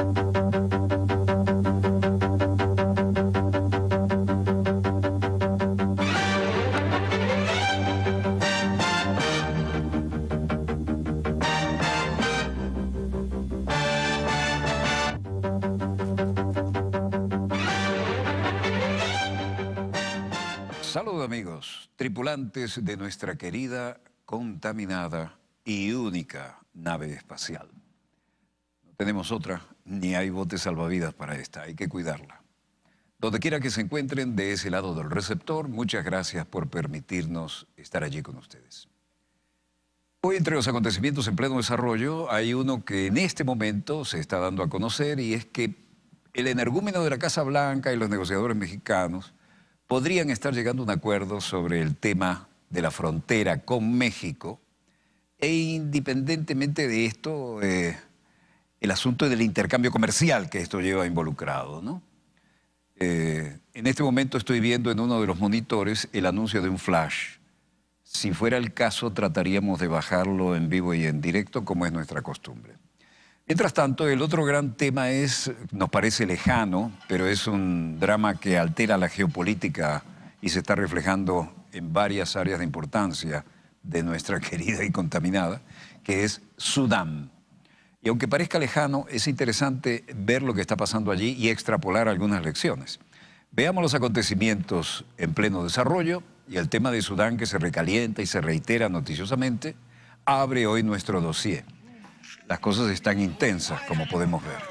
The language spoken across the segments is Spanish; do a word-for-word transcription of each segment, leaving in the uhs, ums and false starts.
Saludos amigos, tripulantes de nuestra querida, contaminada y única nave espacial. No tenemos otra, ni hay botes salvavidas para esta, hay que cuidarla. Donde quiera que se encuentren de ese lado del receptor, muchas gracias por permitirnos estar allí con ustedes. Hoy entre los acontecimientos en pleno desarrollo hay uno que en este momento se está dando a conocer y es que el energúmeno de la Casa Blanca y los negociadores mexicanos podrían estar llegando a un acuerdo sobre el tema de la frontera con México e independientemente de esto, eh, el asunto del intercambio comercial que esto lleva involucrado, ¿no? Eh, en este momento estoy viendo en uno de los monitores el anuncio de un flash. Si fuera el caso, trataríamos de bajarlo en vivo y en directo, como es nuestra costumbre. Mientras tanto, el otro gran tema es, nos parece lejano, pero es un drama que altera la geopolítica y se está reflejando en varias áreas de importancia de nuestra querida y contaminada, que es Sudán. Y aunque parezca lejano, es interesante ver lo que está pasando allí y extrapolar algunas lecciones. Veamos los acontecimientos en pleno desarrollo y el tema de Sudán, que se recalienta y se reitera noticiosamente, abre hoy nuestro dossier. Las cosas están intensas, como podemos ver.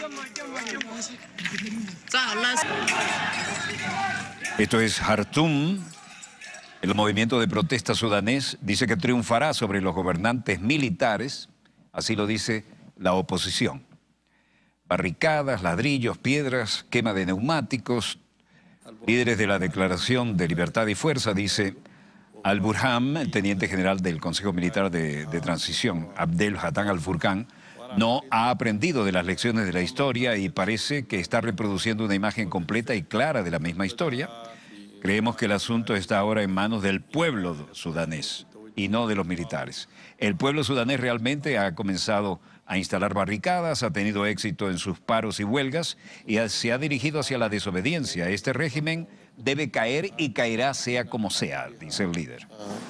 Esto es Jartum. El movimiento de protesta sudanés dice que triunfará sobre los gobernantes militares, así lo dice la oposición. Barricadas, ladrillos, piedras, quema de neumáticos. Líderes de la Declaración de Libertad y Fuerza, dice Al-Burhan, el teniente general del Consejo Militar de, de Transición, Abdel Fattah al-Burhan, no ha aprendido de las lecciones de la historia y parece que está reproduciendo una imagen completa y clara de la misma historia. Creemos que el asunto está ahora en manos del pueblo sudanés y no de los militares. El pueblo sudanés realmente ha comenzado a instalar barricadas, ha tenido éxito en sus paros y huelgas y se ha dirigido hacia la desobediencia. Este régimen debe caer y caerá sea como sea, dice el líder.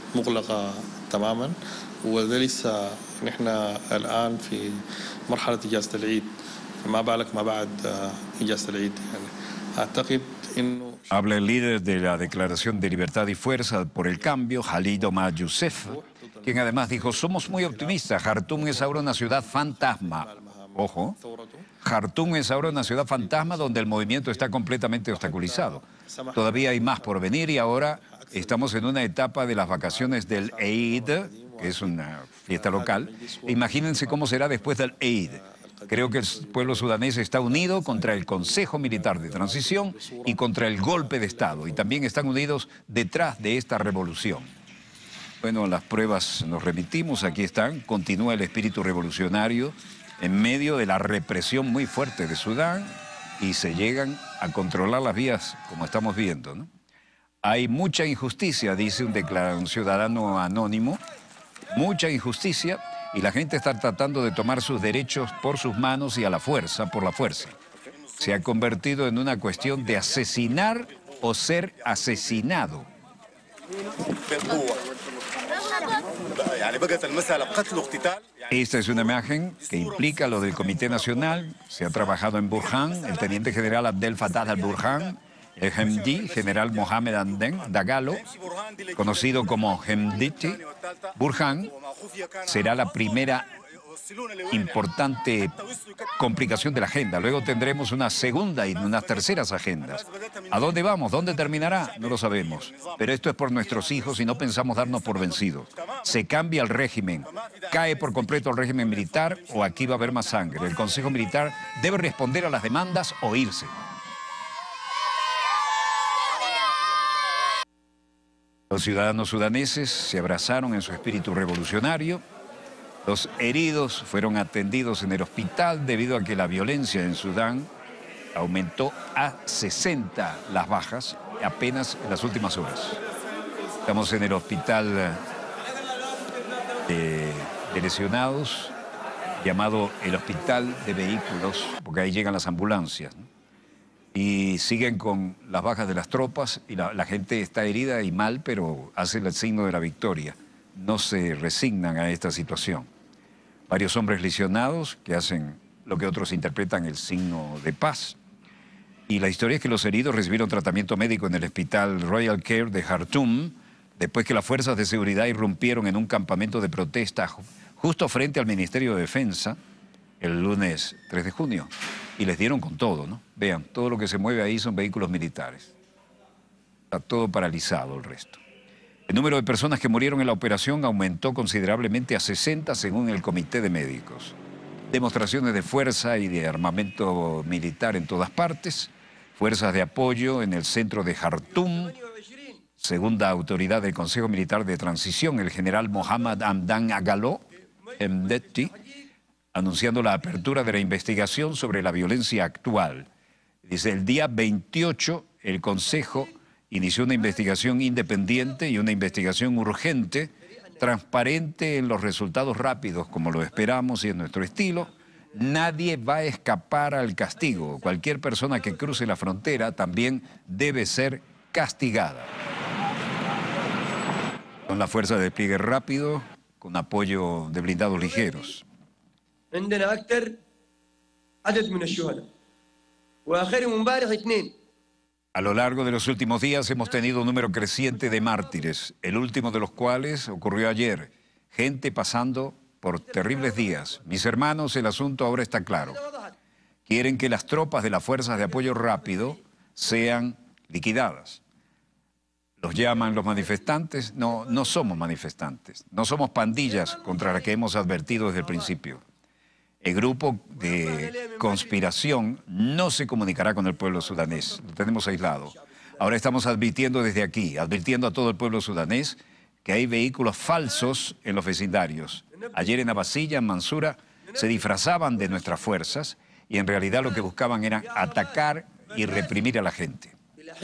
Habla el líder de la Declaración de Libertad y Fuerza por el Cambio, Khalid Omar Youssef, quien además dijo: somos muy optimistas, Jartum es ahora una ciudad fantasma. Ojo, Jartum es ahora una ciudad fantasma donde el movimiento está completamente obstaculizado. Todavía hay más por venir y ahora estamos en una etapa de las vacaciones del Eid, que es una fiesta local. Imagínense cómo será después del Eid. Creo que el pueblo sudanés está unido contra el Consejo Militar de Transición y contra el golpe de Estado. Y también están unidos detrás de esta revolución. Bueno, las pruebas nos remitimos, aquí están. Continúa el espíritu revolucionario en medio de la represión muy fuerte de Sudán y se llegan a controlar las vías, como estamos viendo, ¿no? Hay mucha injusticia, dice un, un ciudadano anónimo, mucha injusticia, y la gente está tratando de tomar sus derechos por sus manos y a la fuerza, por la fuerza. Se ha convertido en una cuestión de asesinar o ser asesinado. Esta es una imagen que implica lo del Comité Nacional. Se ha trabajado en Burhan, el teniente general Abdel Fattah al-Burhan, el Hemdi, general Mohamed Anden Dagalo, conocido como Hemditi. Burhan será la primera importante complicación de la agenda. Luego tendremos una segunda y unas terceras agendas. ¿A dónde vamos? ¿Dónde terminará? No lo sabemos. Pero esto es por nuestros hijos y no pensamos darnos por vencidos. Se cambia el régimen, cae por completo el régimen militar o aquí va a haber más sangre. El Consejo Militar debe responder a las demandas o irse. Los ciudadanos sudaneses se abrazaron en su espíritu revolucionario. Los heridos fueron atendidos en el hospital debido a que la violencia en Sudán aumentó a sesenta las bajas apenas en las últimas horas. Estamos en el hospital de, de lesionados llamado el Hospital de Vehículos, porque ahí llegan las ambulancias, ¿no? Y siguen con las bajas de las tropas y la, la gente está herida y mal, pero hace el signo de la victoria. No se resignan a esta situación. Varios hombres lesionados que hacen lo que otros interpretan el signo de paz. Y la historia es que los heridos recibieron tratamiento médico en el Hospital Royal Care de Jartum, después que las fuerzas de seguridad irrumpieron en un campamento de protesta justo frente al Ministerio de Defensa el lunes tres de junio. Y les dieron con todo, ¿no? Vean, todo lo que se mueve ahí son vehículos militares. Está todo paralizado el resto. El número de personas que murieron en la operación aumentó considerablemente a sesenta según el Comité de Médicos. Demostraciones de fuerza y de armamento militar en todas partes, fuerzas de apoyo en el centro de Jartum. Según la autoridad del Consejo Militar de Transición, el general Mohammad Hamdan Dagalo Hemedti, anunciando la apertura de la investigación sobre la violencia actual. Desde el día veintiocho, el Consejo inició una investigación independiente y una investigación urgente, transparente en los resultados rápidos, como lo esperamos y en nuestro estilo. Nadie va a escapar al castigo. Cualquier persona que cruce la frontera también debe ser castigada. Con la fuerza de despliegue rápido, con apoyo de blindados ligeros. عندنا أكثر عدد من الشهداء وآخرهم امبارح اثنين. A lo largo de los últimos días hemos tenido un número creciente de mártires, el último de los cuales ocurrió ayer. Gente pasando por terribles días. Mis hermanos, el asunto ahora está claro. Quieren que las tropas de las fuerzas de apoyo rápido sean liquidadas. Los llaman los manifestantes. No, no somos manifestantes. No somos pandillas contra las que hemos advertido desde el principio. El grupo de conspiración no se comunicará con el pueblo sudanés. Lo tenemos aislado. Ahora estamos advirtiendo desde aquí, advirtiendo a todo el pueblo sudanés que hay vehículos falsos en los vecindarios. Ayer en Abasilla, en Mansura, se disfrazaban de nuestras fuerzas y en realidad lo que buscaban era atacar y reprimir a la gente.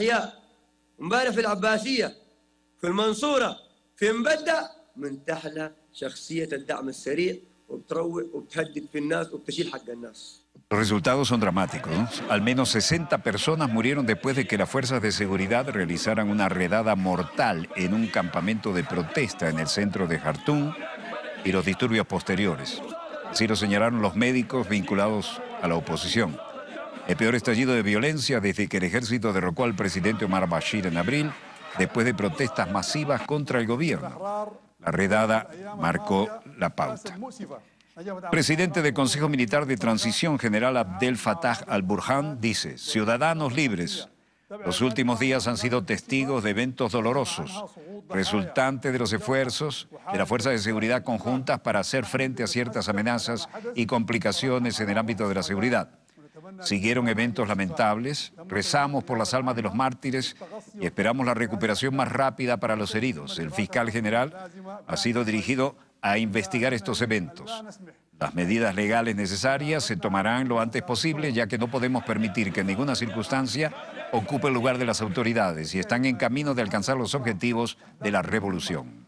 Los resultados son dramáticos, ¿no? Al menos sesenta personas murieron después de que las fuerzas de seguridad realizaran una redada mortal en un campamento de protesta en el centro de Jartum y los disturbios posteriores. Así lo señalaron los médicos vinculados a la oposición. El peor estallido de violencia desde que el ejército derrocó al presidente Omar Bashir en abril, después de protestas masivas contra el gobierno. La redada marcó la pauta. Presidente del Consejo Militar de Transición, general Abdel Fattah al-Burhan, dice: ciudadanos libres, los últimos días han sido testigos de eventos dolorosos, resultantes de los esfuerzos de las fuerzas de seguridad conjuntas para hacer frente a ciertas amenazas y complicaciones en el ámbito de la seguridad. Siguieron eventos lamentables, rezamos por las almas de los mártires y esperamos la recuperación más rápida para los heridos. El fiscal general ha sido dirigido a investigar estos eventos. Las medidas legales necesarias se tomarán lo antes posible, ya que no podemos permitir que en ninguna circunstancia ocupe el lugar de las autoridades y están en camino de alcanzar los objetivos de la revolución.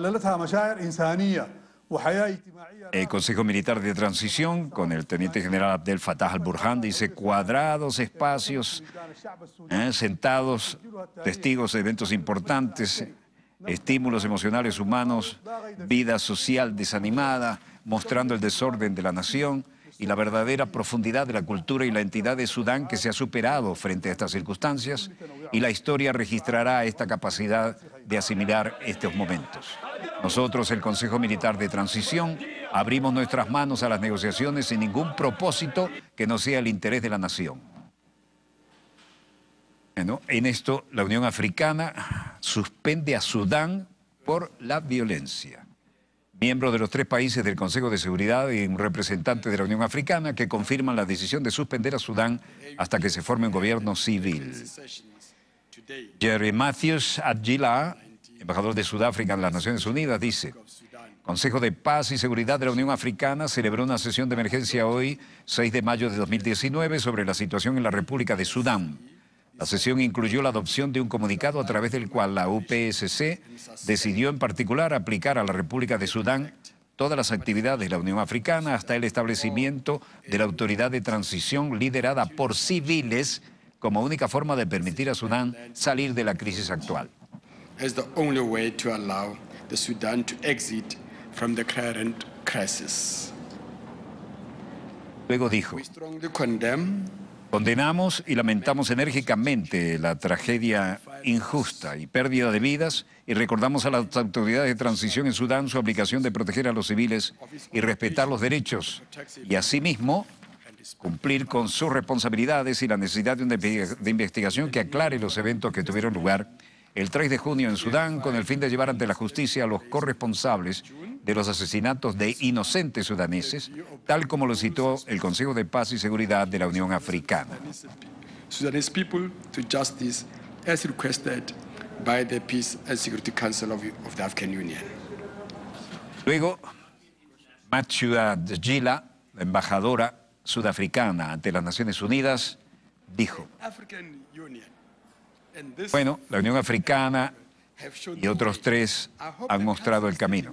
El Consejo Militar de Transición, con el teniente general Abdel Fattah al-Burhan, dice: cuadrados espacios, eh, sentados, testigos de eventos importantes, estímulos emocionales humanos, vida social desanimada, mostrando el desorden de la nación y la verdadera profundidad de la cultura y la entidad de Sudán que se ha superado frente a estas circunstancias, y la historia registrará esta capacidad de asimilar estos momentos. Nosotros, el Consejo Militar de Transición, abrimos nuestras manos a las negociaciones sin ningún propósito que no sea el interés de la nación. Bueno, en esto, la Unión Africana suspende a Sudán por la violencia. Miembros de los tres países del Consejo de Seguridad y un representante de la Unión Africana que confirman la decisión de suspender a Sudán hasta que se forme un gobierno civil. Jerry Matthews Adjila, embajador de Sudáfrica en las Naciones Unidas, dice: Consejo de Paz y Seguridad de la Unión Africana celebró una sesión de emergencia hoy, seis de mayo de dos mil diecinueve, sobre la situación en la República de Sudán. La sesión incluyó la adopción de un comunicado a través del cual la U P S C decidió en particular aplicar a la República de Sudán todas las actividades de la Unión Africana hasta el establecimiento de la autoridad de transición liderada por civiles como única forma de permitir a Sudán salir de la crisis actual. As the only way to allow the Sudan to exit from the current crisis. Luego dijo: We strongly condemn condenamos y lamentamos enérgicamente la tragedia injusta y pérdida de vidas y recordamos a las autoridades de transición en Sudán su obligación de proteger a los civiles y respetar los derechos y asimismo cumplir con sus responsabilidades y la necesidad de una de investigación que aclare los eventos que tuvieron lugar el tres de junio en Sudán con el fin de llevar ante la justicia a los corresponsables de los asesinatos de inocentes sudaneses, tal como lo citó el Consejo de Paz y Seguridad de la Unión Africana. Sudanese people to justice as requested by the Peace and Security Council of, of the African Union. Luego, Mathieu Djila, la embajadora sudafricana ante las Naciones Unidas, dijo: bueno, la Unión Africana y otros tres han mostrado el camino.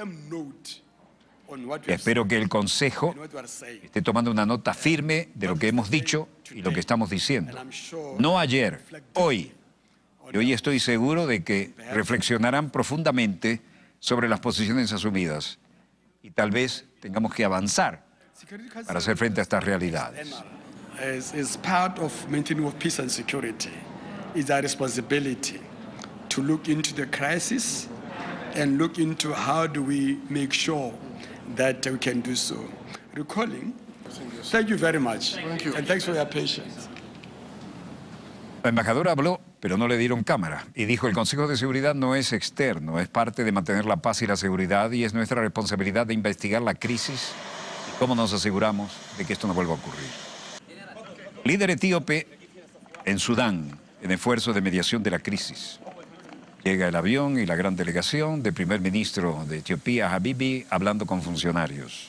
Y espero que el Consejo esté tomando una nota firme de lo que hemos dicho y lo que estamos diciendo. No ayer, hoy. Y hoy estoy seguro de que reflexionarán profundamente sobre las posiciones asumidas y tal vez tengamos que avanzar para hacer frente a estas realidades. As part of maintaining peace and security, is our responsibility to look into the crisis and look into how do we make sure that we can do so. Recalling, thank you very much. Thank you. And thanks for your patience. La embajadora habló, pero no le dieron cámara, y dijo: el Consejo de Seguridad no es externo, es parte de mantener la paz y la seguridad, y es nuestra responsabilidad de investigar la crisis y cómo nos aseguramos de que esto no vuelva a ocurrir. Líder etíope en Sudán, en esfuerzo de mediación de la crisis. Llega el avión y la gran delegación del primer ministro de Etiopía, Habibi, hablando con funcionarios.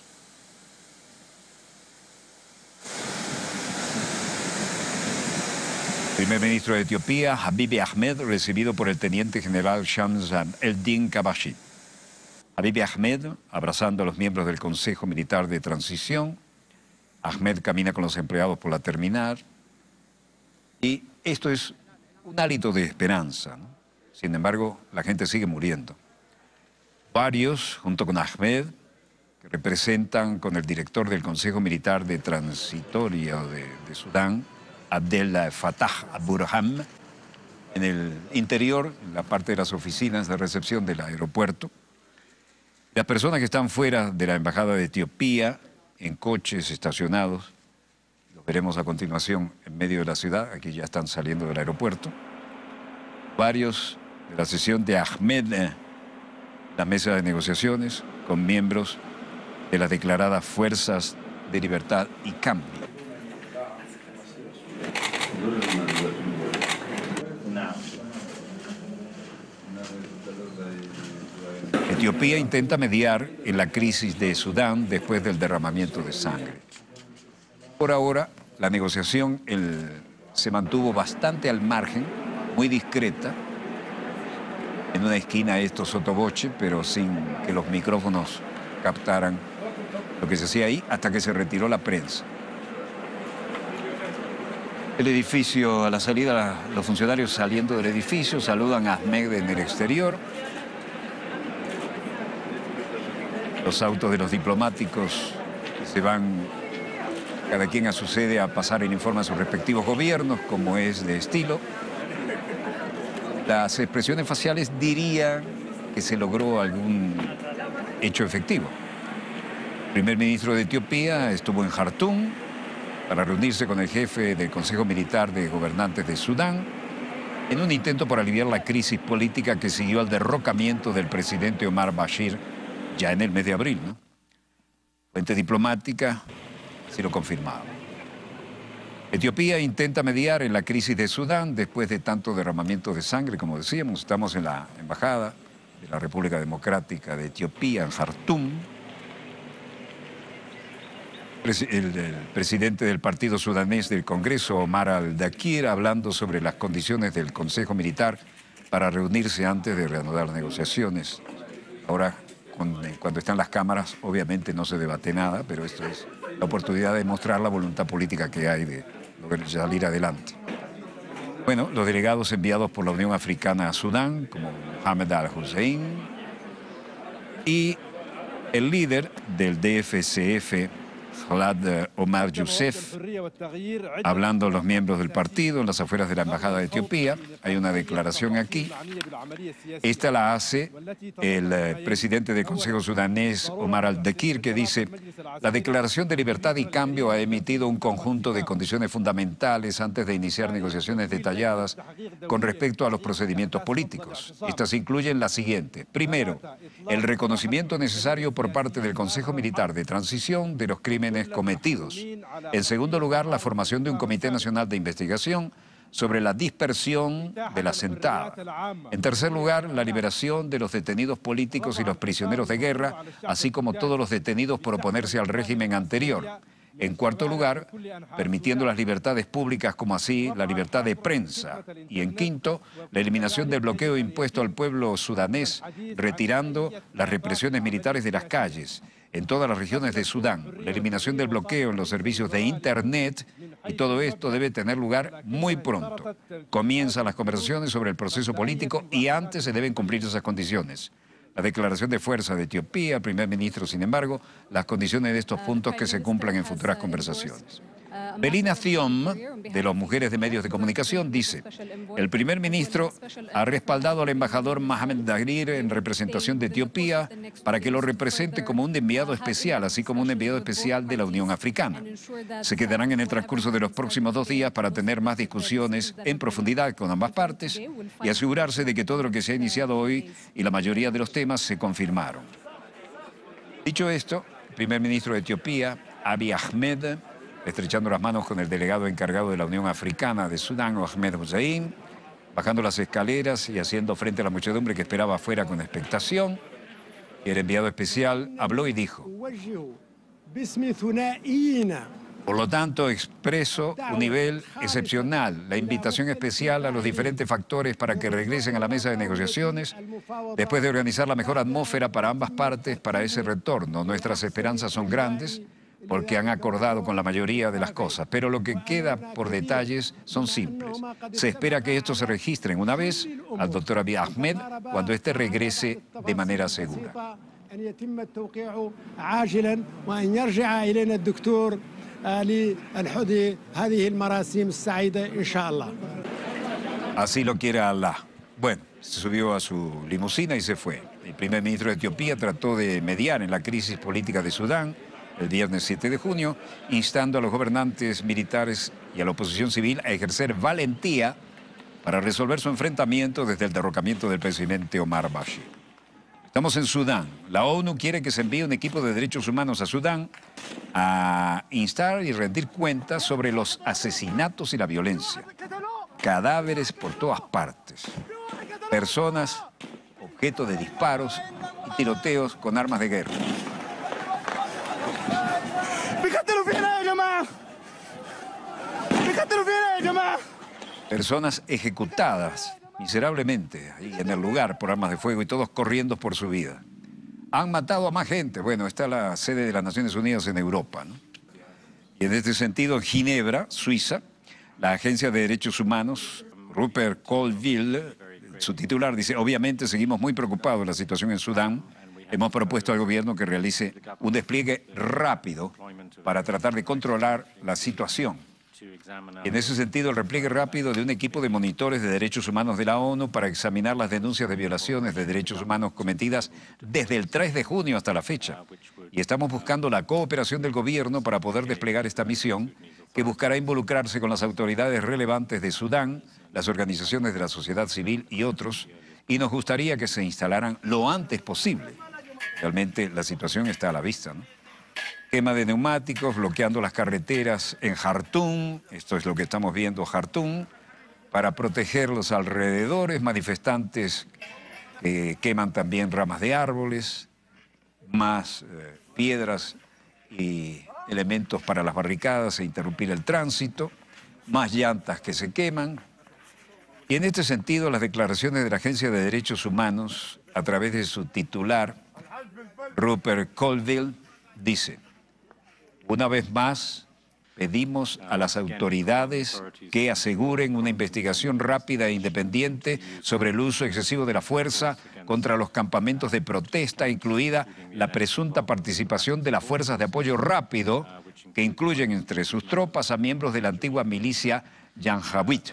Primer ministro de Etiopía, Habibi Ahmed, recibido por el teniente general Shams el-Din Kabashi. Habibi Ahmed, abrazando a los miembros del Consejo Militar de Transición. Ahmed camina con los empleados por la terminal. Y esto es un hálito de esperanza, ¿no? Sin embargo, la gente sigue muriendo. Varios, junto con Ahmed, que representan con el director del Consejo Militar de Transitorio de, de Sudán, Abdel Fattah al-Burhan, en el interior, en la parte de las oficinas de recepción del aeropuerto. Las personas que están fuera de la Embajada de Etiopía, en coches estacionados, los veremos a continuación en medio de la ciudad, aquí ya están saliendo del aeropuerto. Varios de la sesión de Ahmed, eh, la mesa de negociaciones, con miembros de las declaradas Fuerzas de Libertad y Cambio. Etiopía intenta mediar en la crisis de Sudán después del derramamiento de sangre. Por ahora, la negociación el, se mantuvo bastante al margen, muy discreta, en una esquina esto sotoboche, pero sin que los micrófonos captaran lo que se hacía ahí, hasta que se retiró la prensa. El edificio, a la salida, los funcionarios saliendo del edificio saludan a Ahmed en el exterior. Los autos de los diplomáticos se van, cada quien a su sede, a pasar el informe a sus respectivos gobiernos, como es de estilo. Las expresiones faciales dirían que se logró algún hecho efectivo. El primer ministro de Etiopía estuvo en Jartum para reunirse con el jefe del Consejo Militar de Gobernantes de Sudán en un intento por aliviar la crisis política que siguió al derrocamiento del presidente Omar Bashir ya en el mes de abril, ¿no? Fuente diplomática sí lo confirmaba. Etiopía intenta mediar en la crisis de Sudán después de tanto derramamiento de sangre, como decíamos. Estamos en la embajada de la República Democrática de Etiopía, en Jartum. El, el presidente del partido sudanés del Congreso, Omar al-Dakir, hablando sobre las condiciones del Consejo Militar para reunirse antes de reanudar negociaciones. Ahora con, cuando están las cámaras, obviamente no se debate nada, pero esto es la oportunidad de mostrar la voluntad política que hay de lograr salir adelante. Bueno, los delegados enviados por la Unión Africana a Sudán, como Mohamed Al-Hussein, y el líder del D F C F, Khaled Omar Youssef, hablando a los miembros del partido en las afueras de la Embajada de Etiopía. Hay una declaración aquí. Esta la hace el eh, presidente del Consejo Sudanés, Omar Al-Dekir, que dice: la Declaración de Libertad y Cambio ha emitido un conjunto de condiciones fundamentales antes de iniciar negociaciones detalladas con respecto a los procedimientos políticos. Estas incluyen la siguiente. Primero, el reconocimiento necesario por parte del Consejo Militar de Transición de los crímenes cometidos. En segundo lugar, la formación de un Comité Nacional de Investigación sobre la dispersión de la sentada. En tercer lugar, la liberación de los detenidos políticos y los prisioneros de guerra, así como todos los detenidos por oponerse al régimen anterior. En cuarto lugar, permitiendo las libertades públicas como así la libertad de prensa. Y en quinto, la eliminación del bloqueo impuesto al pueblo sudanés, retirando las represiones militares de las calles en todas las regiones de Sudán, la eliminación del bloqueo en los servicios de Internet, y todo esto debe tener lugar muy pronto. Comienzan las conversaciones sobre el proceso político y antes se deben cumplir esas condiciones. La declaración de fuerza de Etiopía, el primer ministro, sin embargo, las condiciones de estos puntos que se cumplan en futuras conversaciones. Belina Thiom, de las Mujeres de Medios de Comunicación, dice: el primer ministro ha respaldado al embajador Mohamed Dagir en representación de Etiopía para que lo represente como un enviado especial, así como un enviado especial de la Unión Africana. Se quedarán en el transcurso de los próximos dos días para tener más discusiones en profundidad con ambas partes y asegurarse de que todo lo que se ha iniciado hoy y la mayoría de los temas se confirmaron. Dicho esto, el primer ministro de Etiopía, Abiy Ahmed, estrechando las manos con el delegado encargado de la Unión Africana de Sudán, Ahmed Hussein, bajando las escaleras y haciendo frente a la muchedumbre que esperaba afuera con expectación. Y el enviado especial habló y dijo: por lo tanto, expreso un nivel excepcional, la invitación especial a los diferentes factores para que regresen a la mesa de negociaciones después de organizar la mejor atmósfera para ambas partes para ese retorno. Nuestras esperanzas son grandes, porque han acordado con la mayoría de las cosas, pero lo que queda por detalles son simples. Se espera que esto se registren una vez al doctor Abiy Ahmed cuando éste regrese de manera segura. Así lo quiere Allah. Bueno, se subió a su limusina y se fue. El primer ministro de Etiopía trató de mediar en la crisis política de Sudán el viernes siete de junio, instando a los gobernantes militares y a la oposición civil a ejercer valentía para resolver su enfrentamiento desde el derrocamiento del presidente Omar al-Bashir. Estamos en Sudán. La ONU quiere que se envíe un equipo de derechos humanos a Sudán a instar y rendir cuentas sobre los asesinatos y la violencia. Cadáveres por todas partes. Personas objeto de disparos y tiroteos con armas de guerra. Personas ejecutadas miserablemente ahí en el lugar por armas de fuego y todos corriendo por su vida. Han matado a más gente. Bueno, está la sede de las Naciones Unidas en Europa, ¿no? Y en este sentido, en Ginebra, Suiza, la Agencia de Derechos Humanos, Rupert Colville, su titular, dice: obviamente seguimos muy preocupados de la situación en Sudán. Hemos propuesto al gobierno que realice un despliegue rápido para tratar de controlar la situación. En ese sentido, el repliegue rápido de un equipo de monitores de derechos humanos de la ONU para examinar las denuncias de violaciones de derechos humanos cometidas desde el tres de junio hasta la fecha. Y estamos buscando la cooperación del gobierno para poder desplegar esta misión, que buscará involucrarse con las autoridades relevantes de Sudán, las organizaciones de la sociedad civil y otros, y nos gustaría que se instalaran lo antes posible. Realmente la situación está a la vista, ¿no? Quema de neumáticos, bloqueando las carreteras en Jartum, esto es lo que estamos viendo, Jartum, para proteger los alrededores, manifestantes que queman también ramas de árboles, más eh, piedras y elementos para las barricadas e interrumpir el tránsito, más llantas que se queman. Y en este sentido, las declaraciones de la Agencia de Derechos Humanos, a través de su titular, Rupert Colville, dice: una vez más, pedimos a las autoridades que aseguren una investigación rápida e independiente sobre el uso excesivo de la fuerza contra los campamentos de protesta, incluida la presunta participación de las fuerzas de apoyo rápido, que incluyen entre sus tropas a miembros de la antigua milicia Janjaweed.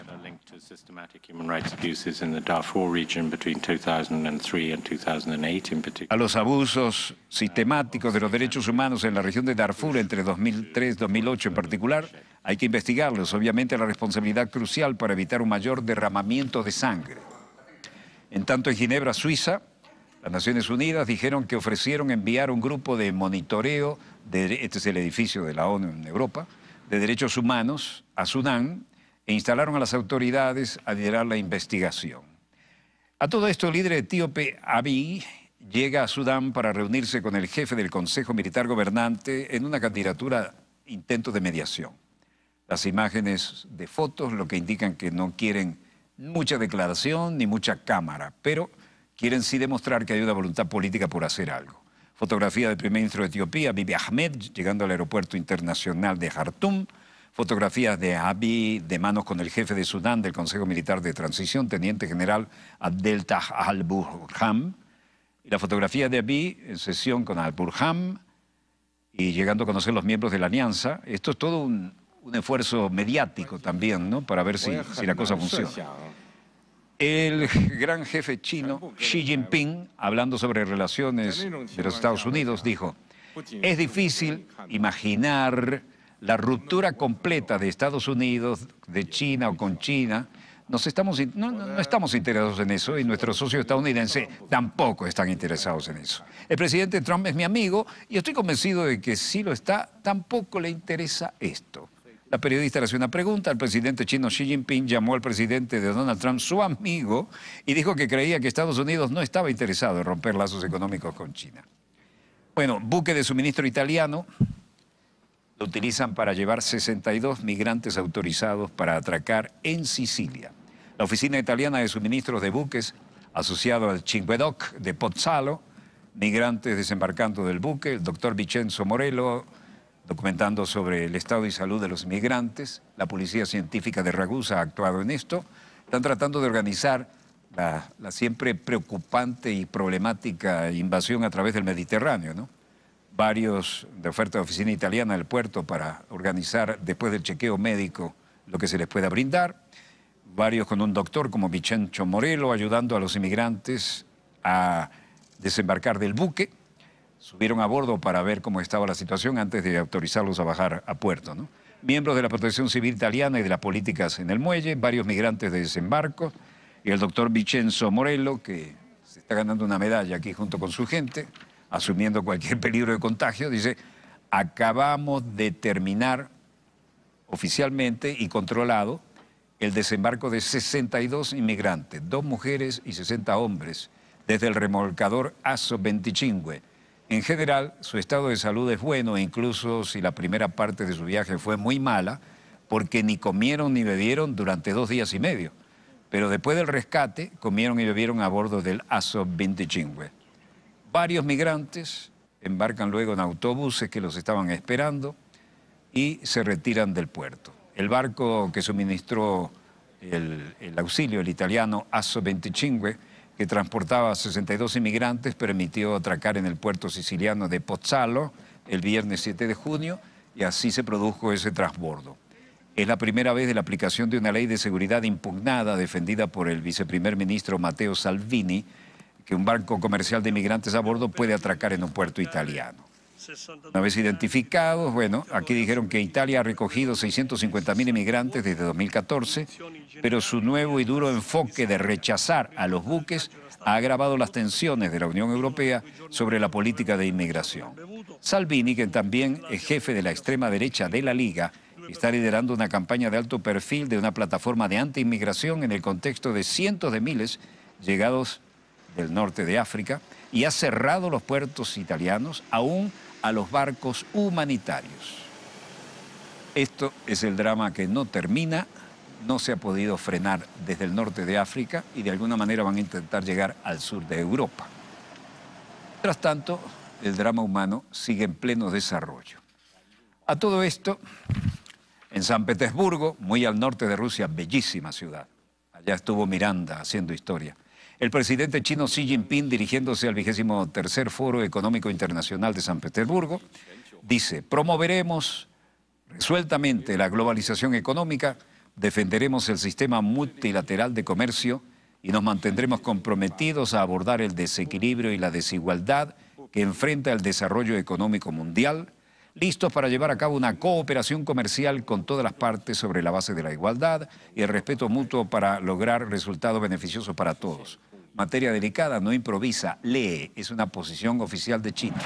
A los abusos sistemáticos de los derechos humanos en la región de Darfur entre dos mil tres y dos mil ocho en particular, hay que investigarlos. Obviamente la responsabilidad crucial para evitar un mayor derramamiento de sangre. En tanto, en Ginebra, Suiza, las Naciones Unidas dijeron que ofrecieron enviar un grupo de monitoreo, de, este es el edificio de la ONU en Europa, de derechos humanos a Sudán, e instalaron a las autoridades a liderar la investigación. A todo esto, el líder etíope Abiy llega a Sudán para reunirse con el jefe del Consejo Militar Gobernante en una candidatura intento de mediación. Las imágenes de fotos lo que indican que no quieren mucha declaración ni mucha cámara, pero quieren sí demostrar que hay una voluntad política por hacer algo. Fotografía del primer ministro de Etiopía, Abiy Ahmed, llegando al aeropuerto internacional de Jartum. Fotografías de Abiy de manos con el jefe de Sudán del Consejo Militar de Transición, teniente general Abdel Fattah al-Burhan. Y la fotografía de Abiy en sesión con al-Burhan y llegando a conocer los miembros de la alianza. Esto es todo un, un esfuerzo mediático también, ¿no? Para ver si, si la cosa funciona. El gran jefe chino, Xi Jinping, hablando sobre relaciones de los Estados Unidos, dijo: es difícil imaginar la ruptura completa de Estados Unidos, de China o con China. Nos estamos, no, no estamos interesados en eso y nuestros socios estadounidenses tampoco están interesados en eso. El presidente Trump es mi amigo y estoy convencido de que si lo está, tampoco le interesa esto. La periodista le hace una pregunta. El presidente chino Xi Jinping llamó al presidente de Donald Trump su amigo y dijo que creía que Estados Unidos no estaba interesado en romper lazos económicos con China. Bueno, buque de suministro italiano lo utilizan para llevar sesenta y dos migrantes autorizados para atracar en Sicilia. La Oficina Italiana de Suministros de Buques, asociado al Cinquedoc de Pozzallo, migrantes desembarcando del buque, el doctor Vincenzo Morello, documentando sobre el estado de salud de los migrantes. La Policía Científica de Ragusa ha actuado en esto. Están tratando de organizar la, la siempre preocupante y problemática invasión a través del Mediterráneo, ¿no? Varios de oferta de oficina italiana del puerto para organizar después del chequeo médico lo que se les pueda brindar. Varios con un doctor como Vincenzo Morello ayudando a los inmigrantes a desembarcar del buque. Subieron a bordo para ver cómo estaba la situación antes de autorizarlos a bajar a puerto, ¿no? Miembros de la Protección Civil italiana y de las políticas en el muelle, varios migrantes de desembarco y el doctor Vincenzo Morello, que se está ganando una medalla aquí junto con su gente, asumiendo cualquier peligro de contagio, dice: acabamos de terminar oficialmente y controlado el desembarco de sesenta y dos inmigrantes, dos mujeres y sesenta hombres, desde el remolcador Aso veinticinco. En general, su estado de salud es bueno, e incluso si la primera parte de su viaje fue muy mala, porque ni comieron ni bebieron durante dos días y medio. Pero después del rescate, comieron y bebieron a bordo del Aso veinticinco. Varios migrantes embarcan luego en autobuses que los estaban esperando y se retiran del puerto. El barco que suministró el, el auxilio, el italiano Aso veinticinco, que transportaba a sesenta y dos inmigrantes, permitió atracar en el puerto siciliano de Pozzallo el viernes siete de junio y así se produjo ese transbordo. Es la primera vez de la aplicación de una ley de seguridad impugnada defendida por el viceprimer ministro Matteo Salvini, que un barco comercial de inmigrantes a bordo puede atracar en un puerto italiano. Una vez identificados, bueno, aquí dijeron que Italia ha recogido seiscientos cincuenta mil inmigrantes desde dos mil catorce, pero su nuevo y duro enfoque de rechazar a los buques ha agravado las tensiones de la Unión Europea sobre la política de inmigración. Salvini, que también es jefe de la extrema derecha de la Liga, está liderando una campaña de alto perfil de una plataforma de anti-inmigración en el contexto de cientos de miles llegados del norte de África y ha cerrado los puertos italianos aún a los barcos humanitarios. Esto es el drama que no termina, no se ha podido frenar desde el norte de África y de alguna manera van a intentar llegar al sur de Europa. Mientras tanto, el drama humano sigue en pleno desarrollo. A todo esto, en San Petersburgo, muy al norte de Rusia, bellísima ciudad. Allá estuvo Miranda haciendo historia. El presidente chino Xi Jinping, dirigiéndose al vigésimo tercer Foro Económico Internacional de San Petersburgo, dice: promoveremos resueltamente la globalización económica, defenderemos el sistema multilateral de comercio y nos mantendremos comprometidos a abordar el desequilibrio y la desigualdad que enfrenta el desarrollo económico mundial, listos para llevar a cabo una cooperación comercial con todas las partes sobre la base de la igualdad y el respeto mutuo para lograr resultados beneficiosos para todos. Materia delicada, no improvisa, lee, es una posición oficial de China.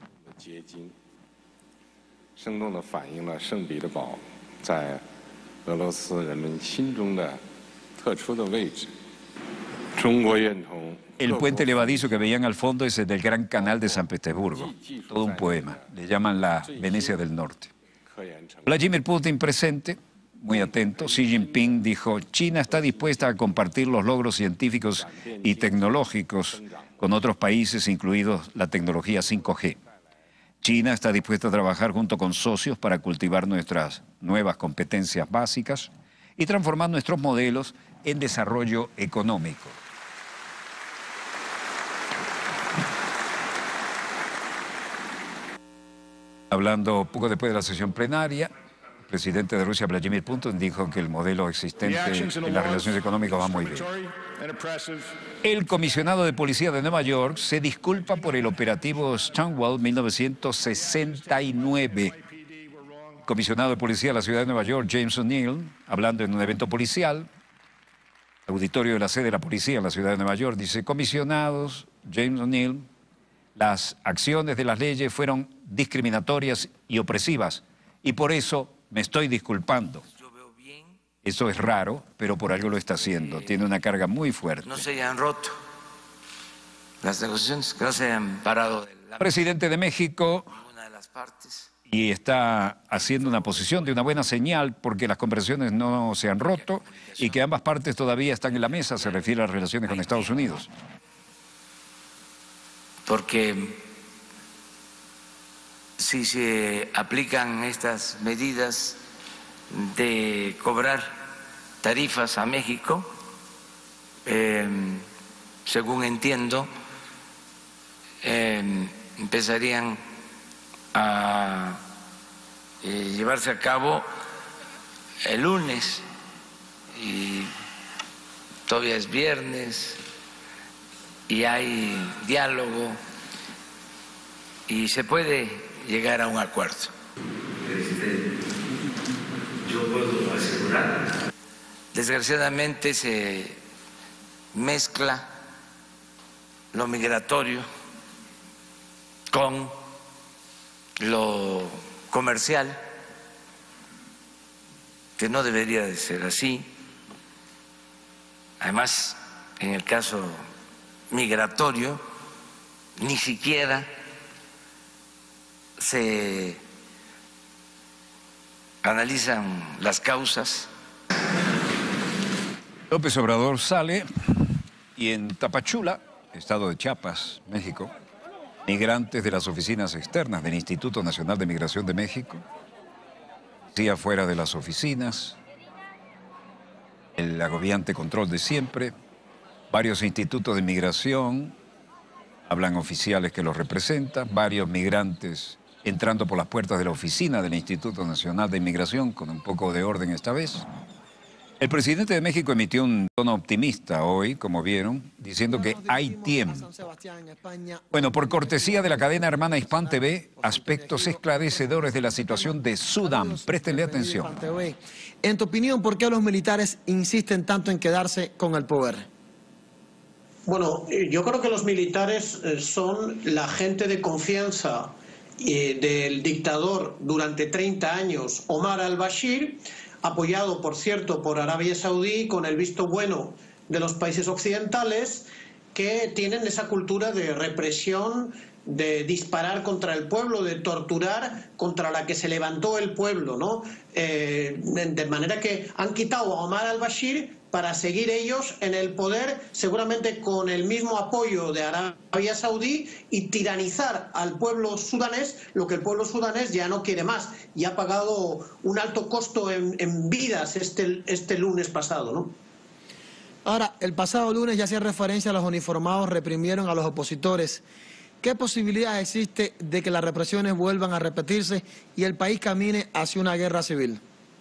El puente levadizo que veían al fondo es el del Gran Canal de San Petersburgo. Todo un poema. Le llaman la Venecia del Norte. Vladimir Putin presente, muy atento. Xi Jinping dijo: China está dispuesta a compartir los logros científicos y tecnológicos con otros países, incluidos la tecnología cinco G. China está dispuesta a trabajar junto con socios para cultivar nuestras nuevas competencias básicas y transformar nuestros modelos en desarrollo económico. Hablando poco después de la sesión plenaria, el presidente de Rusia, Vladimir Putin, dijo que el modelo existente en las relaciones económicas va muy bien. El comisionado de policía de Nueva York se disculpa por el operativo Stonewall mil novecientos sesenta y nueve. El comisionado de policía de la ciudad de Nueva York, James O'Neill, hablando en un evento policial, auditorio de la sede de la policía en la ciudad de Nueva York, dice: comisionados, James O'Neill, las acciones de las leyes fueron discriminatorias y opresivas y por eso me estoy disculpando. Eso es raro, pero por algo lo está haciendo. Tiene una carga muy fuerte. No se hayan roto las negociaciones, que no se hayan parado. El presidente de México Una de las partes. Y está haciendo una posición de una buena señal porque las conversaciones no se han roto y que ambas partes todavía están en la mesa, se refiere a las relaciones con Estados Unidos. Porque si se aplican estas medidas de cobrar tarifas a México, eh, según entiendo, eh, empezarían a eh, llevarse a cabo el lunes y todavía es viernes y hay diálogo y se puede llegar a un acuerdo. Este, yo puedo asegurar. Desgraciadamente se mezcla lo migratorio con lo comercial, que no debería de ser así. Además, en el caso migratorio, ni siquiera se analizan las causas. López Obrador sale y en Tapachula, estado de Chiapas, México, migrantes de las oficinas externas del Instituto Nacional de Migración de México, sí afuera de las oficinas, el agobiante control de siempre, varios institutos de migración, hablan oficiales que los representan, varios migrantes entrando por las puertas de la oficina del Instituto Nacional de Inmigración, con un poco de orden esta vez. El presidente de México emitió un tono optimista hoy, como vieron, diciendo que hay tiempo. Bueno, por cortesía de la cadena hermana Hispan T V, aspectos esclarecedores de la situación de Sudán. Préstenle atención. En tu opinión, ¿por qué los militares insisten tanto en quedarse con el poder? Bueno, yo creo que los militares son la gente de confianza del dictador durante treinta años, Omar al-Bashir, apoyado, por cierto, por Arabia Saudí, con el visto bueno de los países occidentales, que tienen esa cultura de represión, de disparar contra el pueblo, de torturar contra la que se levantó el pueblo, ¿no? Eh, de manera que han quitado a Omar al-Bashir para seguir ellos en el poder, seguramente con el mismo apoyo de Arabia Saudí, y tiranizar al pueblo sudanés, lo que el pueblo sudanés ya no quiere más y ha pagado un alto costo en, en vidas este, este lunes pasado, ¿no? Ahora, el pasado lunes, ya hacía referencia a los uniformados, reprimieron a los opositores. ¿Qué posibilidad existe de que las represiones vuelvan a repetirse y el país camine hacia una guerra civil?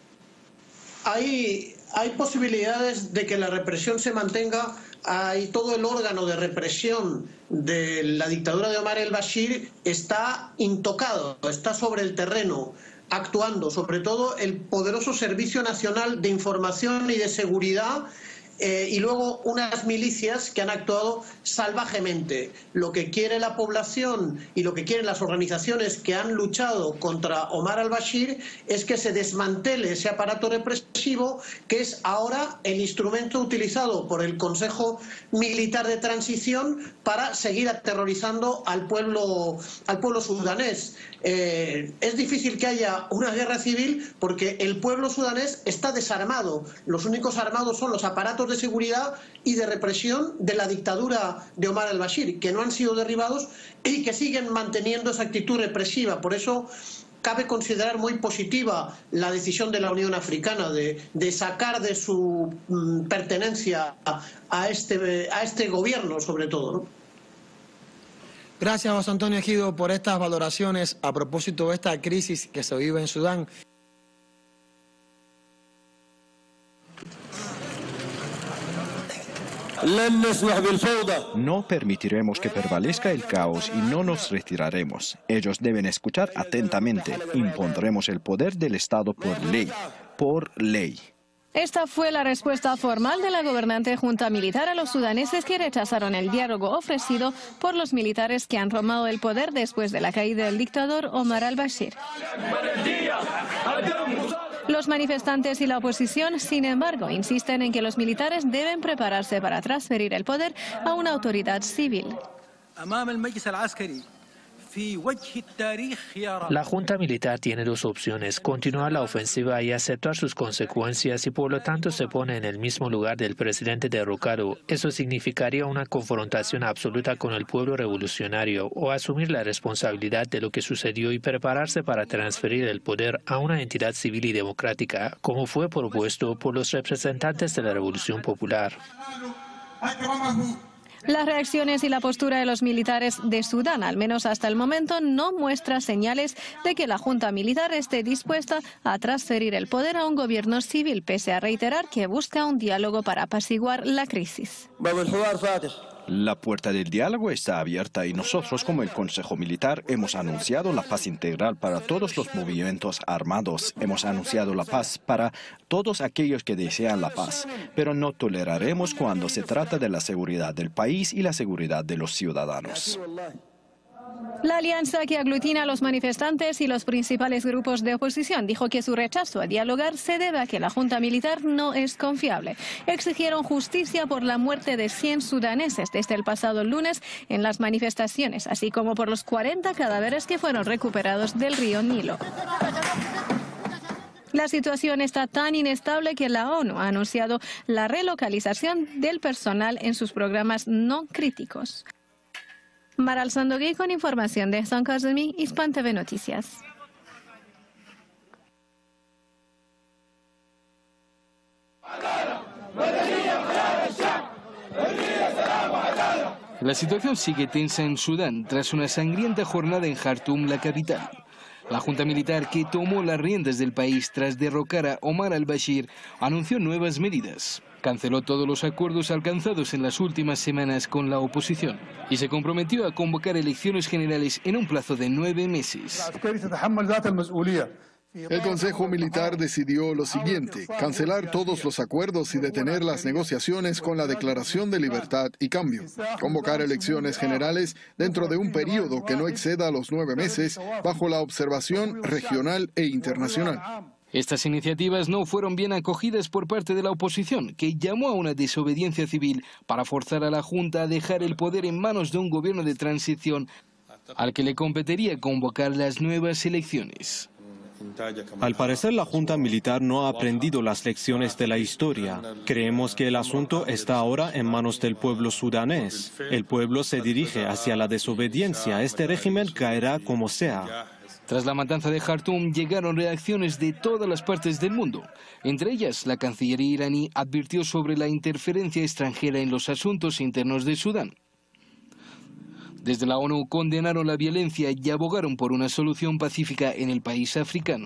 Hay, hay posibilidades de que la represión se mantenga. Hay todo el órgano de represión de la dictadura de Omar el-Bashir está intocado, está sobre el terreno, actuando, sobre todo el poderoso Servicio Nacional de Información y de Seguridad, eh, y luego unas milicias que han actuado salvajemente. Lo que quiere la población y lo que quieren las organizaciones que han luchado contra Omar al-Bashir es que se desmantele ese aparato represivo, que es ahora el instrumento utilizado por el Consejo Militar de Transición para seguir aterrorizando al pueblo, al pueblo sudanés. Eh, es difícil que haya una guerra civil porque el pueblo sudanés está desarmado. Los únicos armados son los aparatos de seguridad y de represión de la dictadura de Omar al-Bashir, que no han sido derribados y que siguen manteniendo esa actitud represiva. Por eso cabe considerar muy positiva la decisión de la Unión Africana de, de sacar de su mm, pertenencia a, a, este, a este gobierno, sobre todo, ¿no? Gracias, José Antonio Ejido, por estas valoraciones a propósito de esta crisis que se vive en Sudán. No permitiremos que prevalezca el caos y no nos retiraremos. Ellos deben escuchar atentamente. Impondremos el poder del Estado por ley. Por ley. Esta fue la respuesta formal de la gobernante junta militar a los sudaneses que rechazaron el diálogo ofrecido por los militares que han tomado el poder después de la caída del dictador Omar al-Bashir. Los manifestantes y la oposición, sin embargo, insisten en que los militares deben prepararse para transferir el poder a una autoridad civil. La junta militar tiene dos opciones: continuar la ofensiva y aceptar sus consecuencias, y por lo tanto se pone en el mismo lugar del presidente derrocado. Eso significaría una confrontación absoluta con el pueblo revolucionario, o asumir la responsabilidad de lo que sucedió y prepararse para transferir el poder a una entidad civil y democrática, como fue propuesto por los representantes de la Revolución Popular. Las reacciones y la postura de los militares de Sudán, al menos hasta el momento, no muestra señales de que la junta militar esté dispuesta a transferir el poder a un gobierno civil, pese a reiterar que busca un diálogo para apaciguar la crisis. La puerta del diálogo está abierta y nosotros, como el Consejo Militar, hemos anunciado la paz integral para todos los movimientos armados. Hemos anunciado la paz para todos aquellos que desean la paz, pero no toleraremos cuando se trata de la seguridad del país y la seguridad de los ciudadanos. La alianza, que aglutina a los manifestantes y los principales grupos de oposición, dijo que su rechazo a dialogar se debe a que la junta militar no es confiable. Exigieron justicia por la muerte de cien sudaneses desde el pasado lunes en las manifestaciones, así como por los cuarenta cadáveres que fueron recuperados del río Nilo. La situación está tan inestable que la ONU ha anunciado la relocalización del personal en sus programas no críticos. Maral Sandogui con información de San Kazumi, Hispan T V Noticias. La situación sigue tensa en Sudán tras una sangrienta jornada en Jartum, la capital. La junta militar, que tomó las riendas del país tras derrocar a Omar al-Bashir, anunció nuevas medidas. Canceló todos los acuerdos alcanzados en las últimas semanas con la oposición y se comprometió a convocar elecciones generales en un plazo de nueve meses. El Consejo Militar decidió lo siguiente: cancelar todos los acuerdos y detener las negociaciones con la Declaración de Libertad y Cambio, convocar elecciones generales dentro de un periodo que no exceda los nueve meses bajo la observación regional e internacional. Estas iniciativas no fueron bien acogidas por parte de la oposición, que llamó a una desobediencia civil para forzar a la Junta a dejar el poder en manos de un gobierno de transición al que le competiría convocar las nuevas elecciones. Al parecer, la Junta Militar no ha aprendido las lecciones de la historia. Creemos que el asunto está ahora en manos del pueblo sudanés. El pueblo se dirige hacia la desobediencia. Este régimen caerá como sea. Tras la matanza de Jartum llegaron reacciones de todas las partes del mundo. Entre ellas, la Cancillería iraní advirtió sobre la interferencia extranjera en los asuntos internos de Sudán. Desde la ONU condenaron la violencia y abogaron por una solución pacífica en el país africano.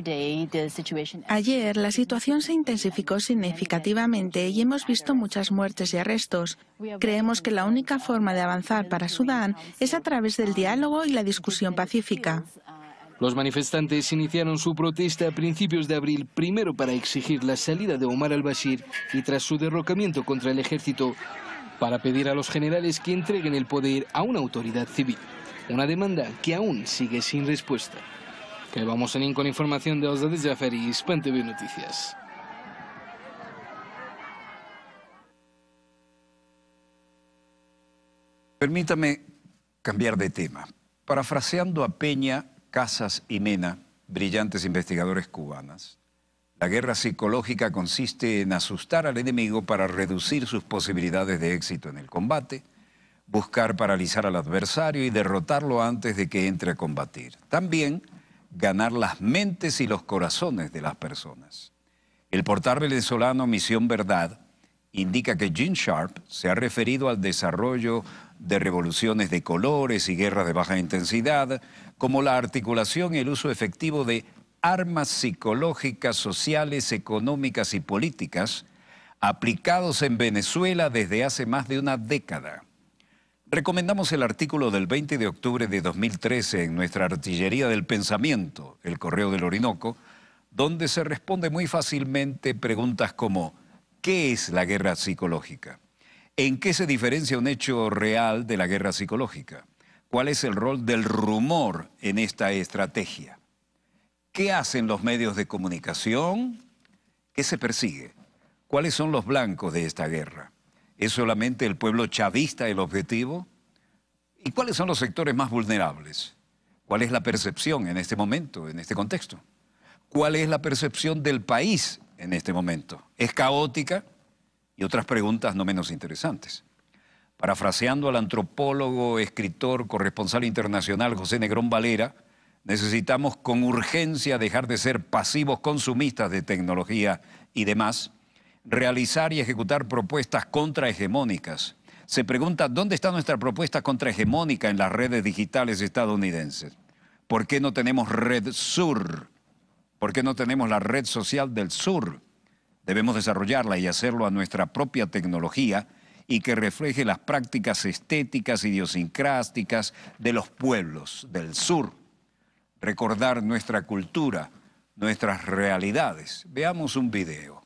Ayer la situación se intensificó significativamente y hemos visto muchas muertes y arrestos. Creemos que la única forma de avanzar para Sudán es a través del diálogo y la discusión pacífica. Los manifestantes iniciaron su protesta a principios de abril, primero para exigir la salida de Omar al-Bashir y tras su derrocamiento contra el ejército, para pedir a los generales que entreguen el poder a una autoridad civil. Una demanda que aún sigue sin respuesta. Que vamos a ir con información de Osdade Jafari, Hispan T V Noticias. Permítame cambiar de tema. Parafraseando a Peña, Casas y Mena, brillantes investigadores cubanas, la guerra psicológica consiste en asustar al enemigo para reducir sus posibilidades de éxito en el combate, buscar paralizar al adversario y derrotarlo antes de que entre a combatir. También ganar las mentes y los corazones de las personas. El portal venezolano Misión Verdad indica que Gene Sharp se ha referido al desarrollo de revoluciones de colores y guerras de baja intensidad como la articulación y el uso efectivo de armas psicológicas, sociales, económicas y políticas aplicados en Venezuela desde hace más de una década. Recomendamos el artículo del veinte de octubre de dos mil trece en nuestra Artillería del Pensamiento, el Correo del Orinoco, donde se responde muy fácilmente preguntas como ¿qué es la guerra psicológica? ¿En qué se diferencia un hecho real de la guerra psicológica? ¿Cuál es el rol del rumor en esta estrategia? ¿Qué hacen los medios de comunicación? ¿Qué se persigue? ¿Cuáles son los blancos de esta guerra? ¿Es solamente el pueblo chavista el objetivo? ¿Y cuáles son los sectores más vulnerables? ¿Cuál es la percepción en este momento, en este contexto? ¿Cuál es la percepción del país en este momento? ¿Es caótica? Y otras preguntas no menos interesantes. Parafraseando al antropólogo, escritor, corresponsal internacional José Negrón Valera, necesitamos con urgencia dejar de ser pasivos consumistas de tecnología y demás, realizar y ejecutar propuestas contrahegemónicas. Se pregunta, ¿dónde está nuestra propuesta contrahegemónica en las redes digitales estadounidenses? ¿Por qué no tenemos Red Sur? ¿Por qué no tenemos la red social del sur? Debemos desarrollarla y hacerlo a nuestra propia tecnología y que refleje las prácticas estéticas, idiosincrásticas de los pueblos del sur. Recordar nuestra cultura, nuestras realidades. Veamos un video.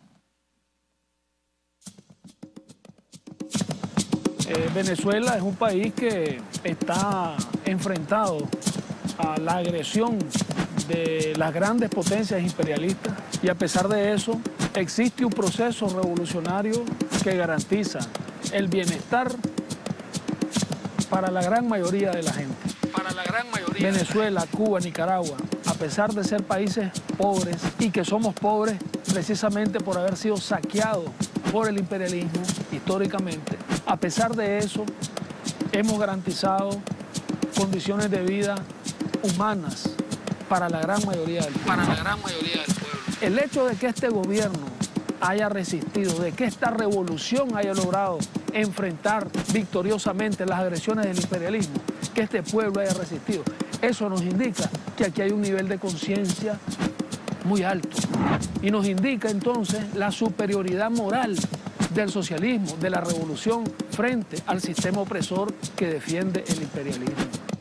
Eh, Venezuela es un país que está enfrentado a la agresión de las grandes potencias imperialistas y a pesar de eso existe un proceso revolucionario que garantiza el bienestar para la gran mayoría de la gente. Para la gran mayoría. Venezuela, Cuba, Nicaragua, a pesar de ser países pobres y que somos pobres precisamente por haber sido saqueados por el imperialismo históricamente, a pesar de eso hemos garantizado condiciones de vida humanas para la gran mayoría del pueblo. Para la gran mayoría del pueblo. El hecho de que este gobierno haya resistido, de que esta revolución haya logrado enfrentar victoriosamente las agresiones del imperialismo, que este pueblo haya resistido, eso nos indica que aquí hay un nivel de conciencia muy alto y nos indica entonces la superioridad moral del socialismo, de la revolución frente al sistema opresor que defiende el imperialismo.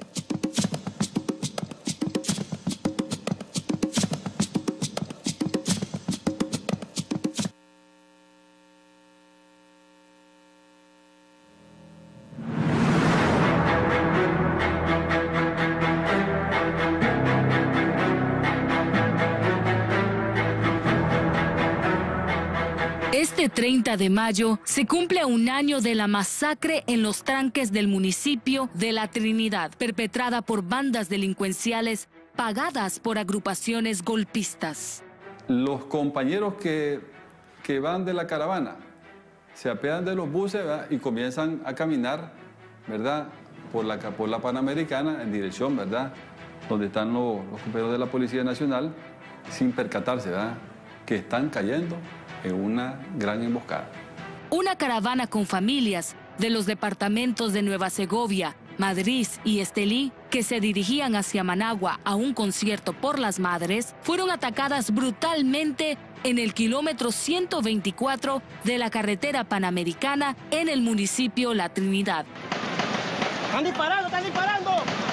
Este treinta de mayo se cumple un año de la masacre en los tranques del municipio de La Trinidad, perpetrada por bandas delincuenciales pagadas por agrupaciones golpistas. Los compañeros que, que van de la caravana se apean de los buses, ¿verdad?, y comienzan a caminar, ¿verdad?, por la, por la Panamericana en dirección, ¿verdad?, donde están los, los compañeros de la Policía Nacional, sin percatarse, ¿verdad?, que están cayendo en una gran emboscada. Una caravana con familias de los departamentos de Nueva Segovia, Madrid y Estelí, que se dirigían hacia Managua a un concierto por las madres, fueron atacadas brutalmente en el kilómetro ciento veinticuatro de la carretera Panamericana en el municipio La Trinidad. ¡Están disparando, están disparando!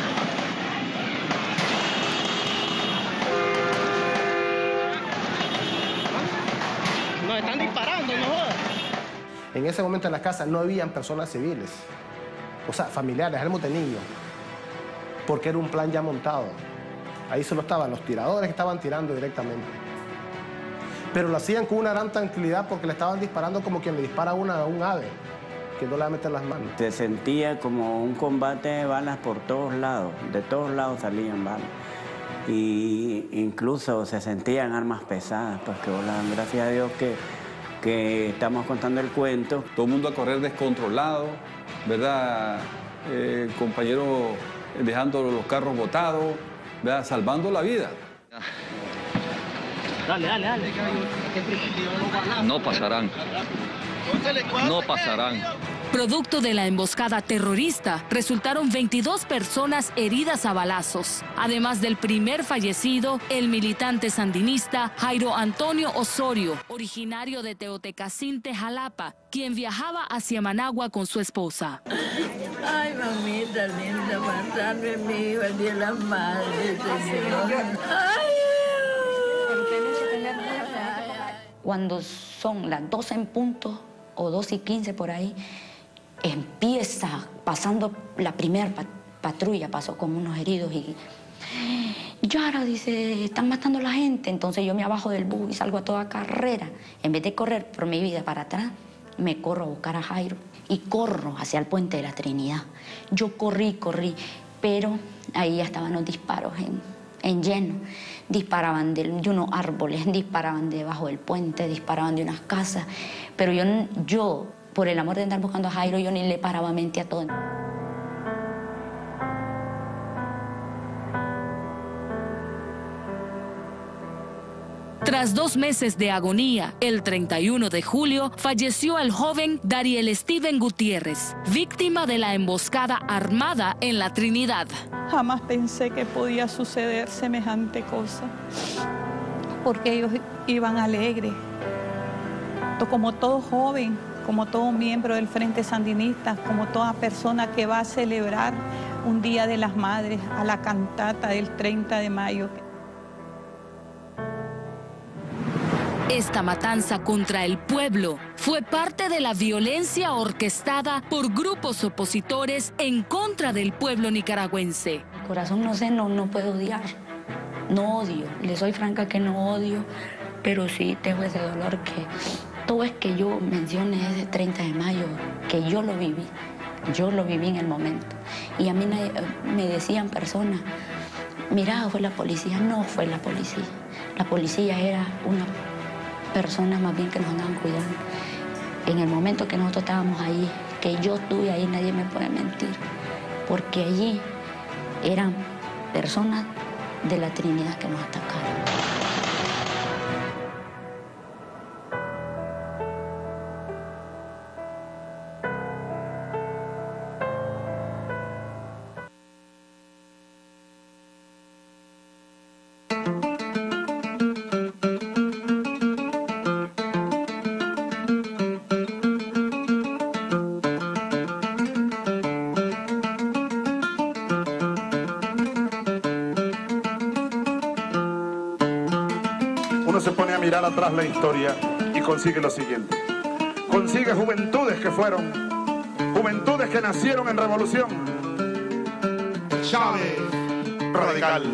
Nos están disparando, no jodas. En ese momento en la casa no habían personas civiles, o sea, familiares, éramos de niños, porque era un plan ya montado. Ahí solo estaban los tiradores que estaban tirando directamente. Pero lo hacían con una gran tranquilidad porque le estaban disparando como quien le dispara a una, un ave, que no le va a meter las manos. Se sentía como un combate de balas por todos lados, de todos lados salían balas. Y incluso se sentían armas pesadas, porque gracias a Dios que, que estamos contando el cuento. Todo el mundo a correr descontrolado, ¿verdad? Eh, compañeros dejando los carros botados, ¿verdad?, salvando la vida. Dale, dale, dale. No pasarán. No pasarán. Producto de la emboscada terrorista, resultaron veintidós personas heridas a balazos. Además del primer fallecido, el militante sandinista Jairo Antonio Osorio, originario de Teotecacinte, Jalapa, quien viajaba hacia Managua con su esposa. Ay, mamita linda, matarme mi hijo el día de las madres, Señor. Ay, cuando son las doce en punto o doce y quince por ahí, empieza pasando la primera pat patrulla, pasó con unos heridos y Yara dice, están matando a la gente. Entonces yo me abajo del bus y salgo a toda carrera. En vez de correr por mi vida para atrás, me corro a buscar a Jairo y corro hacia el puente de la Trinidad. Yo corrí, corrí, pero ahí ya estaban los disparos en, en lleno. Disparaban de, de unos árboles, disparaban debajo del puente, disparaban de unas casas. Pero yo, yo, por el amor de andar buscando a Jairo, yo ni le paraba mente a todo. Tras dos meses de agonía, el treinta y uno de julio, falleció el joven Dariel Steven Gutiérrez, víctima de la emboscada armada en la Trinidad. Jamás pensé que podía suceder semejante cosa, porque ellos iban alegres, como todo joven, como todo miembro del Frente Sandinista, como toda persona que va a celebrar un Día de las Madres a la cantata del treinta de mayo. Esta matanza contra el pueblo fue parte de la violencia orquestada por grupos opositores en contra del pueblo nicaragüense. Corazón, no sé, no, no puedo odiar, no odio, le soy franca que no odio, pero sí tengo ese dolor que todo es que yo mencione ese treinta de mayo, que yo lo viví, yo lo viví en el momento. Y a mí me decían personas, mira, fue la policía, no fue la policía, la policía era una personas más bien que nos andaban cuidando. En el momento que nosotros estábamos ahí, que yo estuve ahí, nadie me puede mentir, porque allí eran personas de la Trinidad que nos atacaron. Mirar atrás la historia y consigue lo siguiente. Consigue juventudes que fueron, juventudes que nacieron en revolución. Chávez, radical.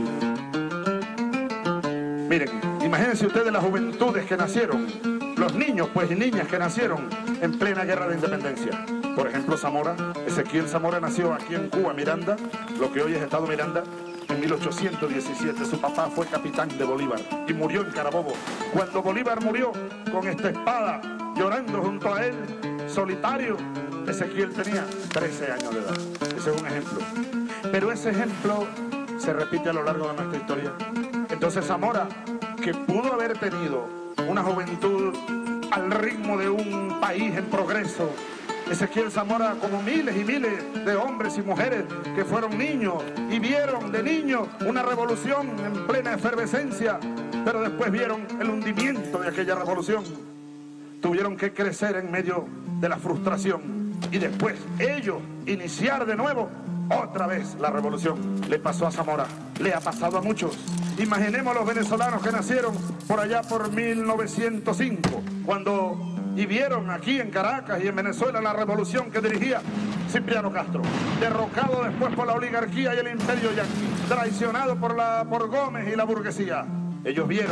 Miren, imagínense ustedes las juventudes que nacieron, los niños pues y niñas que nacieron en plena guerra de independencia. Por ejemplo, Zamora, Ezequiel Zamora nació aquí en Cuba, Miranda, lo que hoy es Estado Miranda, en en mil ochocientos diecisiete. Su papá fue capitán de Bolívar y murió en Carabobo. Cuando Bolívar murió con esta espada, llorando junto a él, solitario, Ezequiel tenía trece años de edad. Ese es un ejemplo. Pero ese ejemplo se repite a lo largo de nuestra historia. Entonces Zamora, que pudo haber tenido una juventud al ritmo de un país en progreso, Ezequiel Zamora, como miles y miles de hombres y mujeres que fueron niños y vieron de niños una revolución en plena efervescencia, pero después vieron el hundimiento de aquella revolución. Tuvieron que crecer en medio de la frustración y después ellos iniciar de nuevo otra vez la revolución. Le pasó a Zamora, le ha pasado a muchos. Imaginemos los venezolanos que nacieron por allá por mil novecientos cinco, cuando y vieron aquí en Caracas y en Venezuela la revolución que dirigía Cipriano Castro, derrocado después por la oligarquía y el imperio yanqui, traicionado por, la, por Gómez y la burguesía. Ellos vieron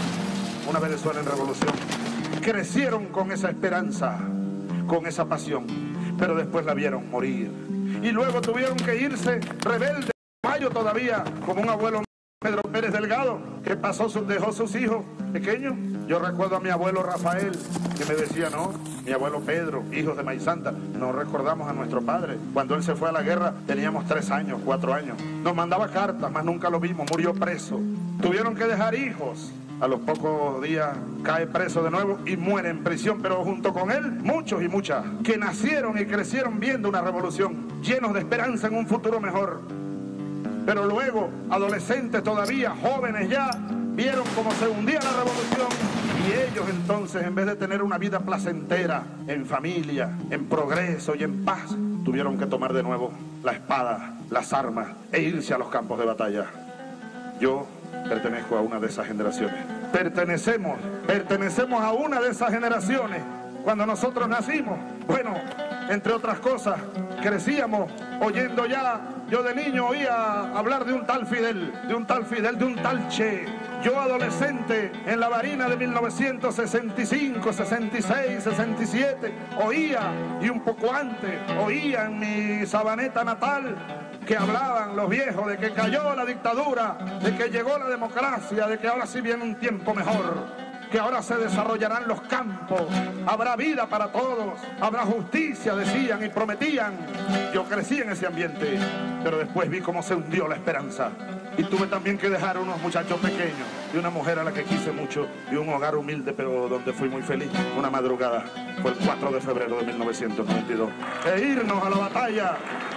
una Venezuela en revolución, crecieron con esa esperanza, con esa pasión, pero después la vieron morir. Y luego tuvieron que irse rebeldes, mayo todavía, como un abuelo Pedro Pérez Delgado, que pasó, dejó sus hijos pequeños. Yo recuerdo a mi abuelo Rafael, que me decía, no, mi abuelo Pedro, hijos de Maíz Santa, no recordamos a nuestro padre. Cuando él se fue a la guerra teníamos tres años, cuatro años. Nos mandaba cartas, mas nunca lo vimos, murió preso. Tuvieron que dejar hijos. A los pocos días cae preso de nuevo y muere en prisión, pero junto con él muchos y muchas que nacieron y crecieron viendo una revolución, llenos de esperanza en un futuro mejor. Pero luego, adolescentes todavía, jóvenes ya, vieron cómo se hundía la revolución y ellos entonces, en vez de tener una vida placentera, en familia, en progreso y en paz, tuvieron que tomar de nuevo la espada, las armas e irse a los campos de batalla. Yo pertenezco a una de esas generaciones. Pertenecemos, pertenecemos a una de esas generaciones. Cuando nosotros nacimos, bueno, entre otras cosas, crecíamos oyendo ya, yo de niño oía hablar de un tal Fidel, de un tal Fidel, de un tal Che. Yo adolescente, en la Barina de mil novecientos sesenta y cinco, sesenta y seis, sesenta y siete, oía, y un poco antes, oía en mi Sabaneta natal, que hablaban los viejos de que cayó la dictadura, de que llegó la democracia, de que ahora sí viene un tiempo mejor, que ahora se desarrollarán los campos, habrá vida para todos, habrá justicia, decían y prometían. Yo crecí en ese ambiente, pero después vi cómo se hundió la esperanza. Y tuve también que dejar unos muchachos pequeños y una mujer a la que quise mucho y un hogar humilde, pero donde fui muy feliz. Una madrugada, fue el cuatro de febrero de mil novecientos noventa y dos. E irnos a la batalla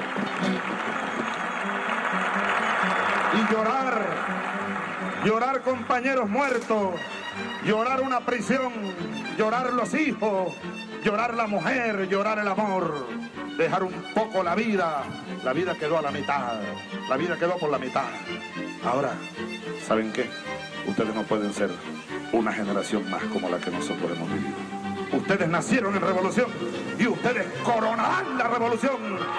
y llorar, llorar compañeros muertos, llorar una prisión, llorar los hijos, llorar la mujer, llorar el amor, dejar un poco la vida. La vida quedó a la mitad, la vida quedó por la mitad. Ahora, ¿saben qué? Ustedes no pueden ser una generación más como la que nosotros hemos vivido. Ustedes nacieron en revolución y ustedes coronarán la revolución.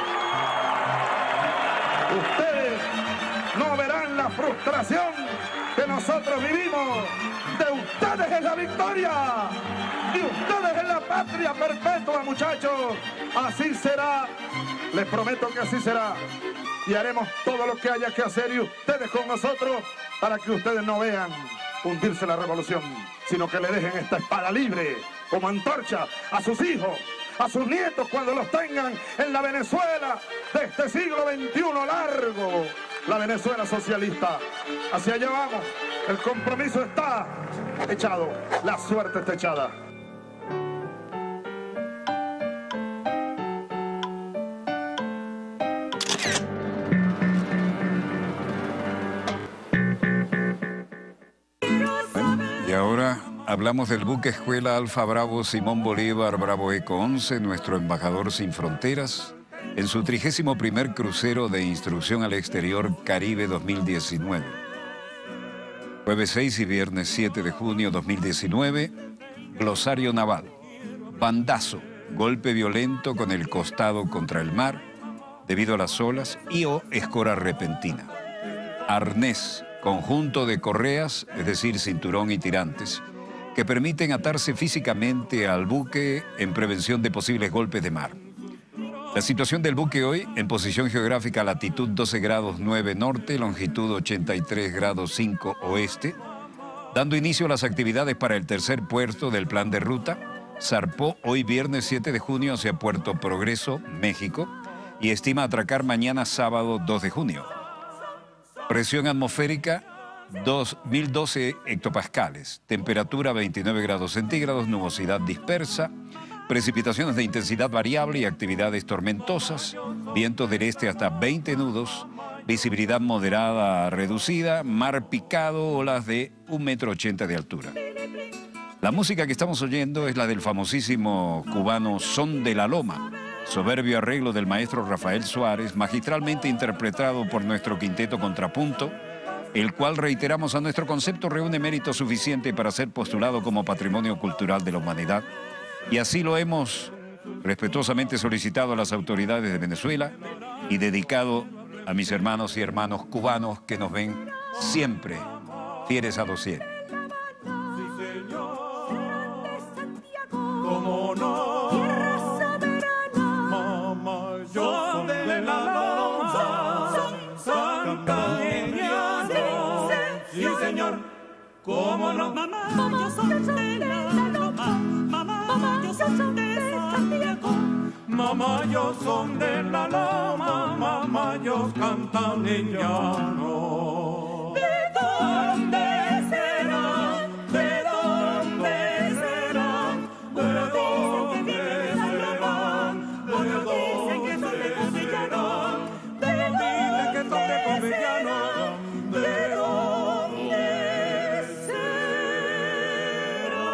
Ustedes no verán la frustración que nosotros vivimos. De ustedes es la victoria. De ustedes es la patria perpetua, muchachos. Así será. Les prometo que así será. Y haremos todo lo que haya que hacer y ustedes con nosotros para que ustedes no vean hundirse la revolución, sino que le dejen esta espada libre como antorcha a sus hijos, a sus nietos cuando los tengan en la Venezuela de este siglo veintiuno largo, la Venezuela socialista. Hacia allá vamos, el compromiso está echado, la suerte está echada. Y ahora hablamos del buque escuela Alfa Bravo Simón Bolívar Bravo Eco once, nuestro embajador sin fronteras, en su trigésimo primer crucero de instrucción al exterior Caribe dos mil diecinueve. Jueves seis y viernes siete de junio dos mil diecinueve, glosario naval. Bandazo, golpe violento con el costado contra el mar, debido a las olas y o escora repentina. Arnés, conjunto de correas, es decir, cinturón y tirantes, que permiten atarse físicamente al buque en prevención de posibles golpes de mar. La situación del buque hoy, en posición geográfica, latitud doce grados nueve norte, longitud ochenta y tres grados cinco oeste, dando inicio a las actividades para el tercer puerto del plan de ruta, zarpó hoy viernes siete de junio hacia Puerto Progreso, México, y estima atracar mañana sábado dos de junio. Presión atmosférica dos mil doce hectopascales, temperatura veintinueve grados centígrados, nubosidad dispersa, precipitaciones de intensidad variable y actividades tormentosas, viento del este hasta veinte nudos, visibilidad moderada a reducida, mar picado, olas de un metro ochenta de altura. La música que estamos oyendo es la del famosísimo cubano Son de la Loma, soberbio arreglo del maestro Rafael Suárez, magistralmente interpretado por nuestro quinteto Contrapunto, el cual, reiteramos a nuestro concepto, reúne mérito suficiente para ser postulado como Patrimonio Cultural de la Humanidad. Y así lo hemos respetuosamente solicitado a las autoridades de Venezuela y dedicado a mis hermanos y hermanos cubanos que nos ven siempre fieles a dosier. ¿Cómo no? Tierra soberana, mamá, yo soy de la loma, santaneñano, sí señor, ¿cómo no? Mamá, yo soy de la loma, mamá, yo soy de Santiago, mamá, yo soy de la loma, mamá, yo santaneñano. ¿De dónde será? ¿De dónde será? Unos dicen que vienen de San Román, otros dicen que son de Povillano, ¿de dónde que son de Povillano? ¿De dónde será?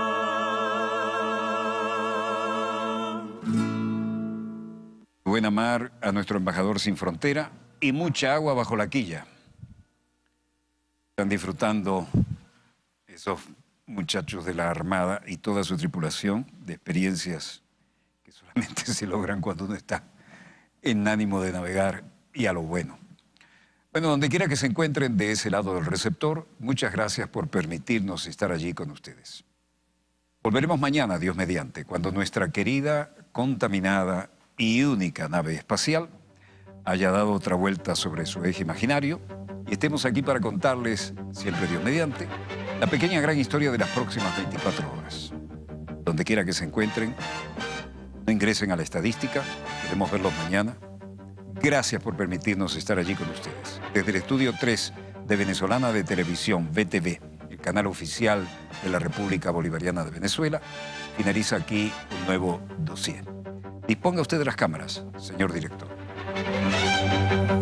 Buena mar a nuestro embajador sin frontera y mucha agua bajo la quilla. Están disfrutando esos muchachos de la Armada y toda su tripulación de experiencias que solamente se logran cuando uno está en ánimo de navegar y a lo bueno. Bueno, donde quiera que se encuentren de ese lado del receptor, muchas gracias por permitirnos estar allí con ustedes. Volveremos mañana, Dios mediante, cuando nuestra querida, contaminada y única nave espacial haya dado otra vuelta sobre su eje imaginario y estemos aquí para contarles, siempre Dios mediante, la pequeña gran historia de las próximas veinticuatro horas. Donde quiera que se encuentren, no ingresen a la estadística, queremos verlos mañana. Gracias por permitirnos estar allí con ustedes. Desde el Estudio tres de Venezolana de Televisión, V T V, el canal oficial de la República Bolivariana de Venezuela, finaliza aquí un nuevo dossier. Disponga usted de las cámaras, señor director.